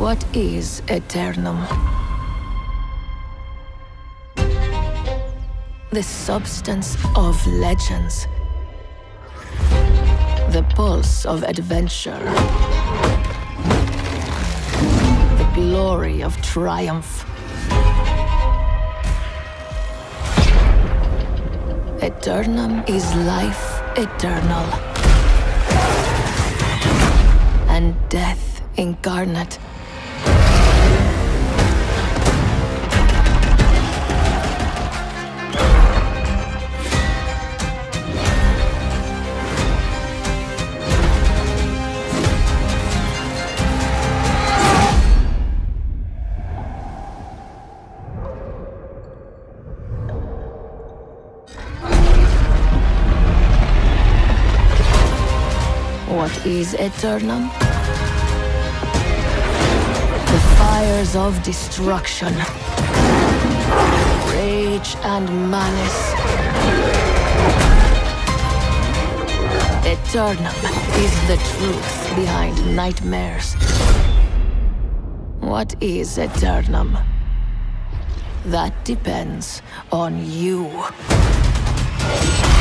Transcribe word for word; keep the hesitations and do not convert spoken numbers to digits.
What is Aeternum? The substance of legends. The pulse of adventure. The glory of triumph. Aeternum is life eternal. And death incarnate. What is Aeternum? The fires of destruction, rage and malice. Aeternum is the truth behind nightmares. What is Aeternum? That depends on you.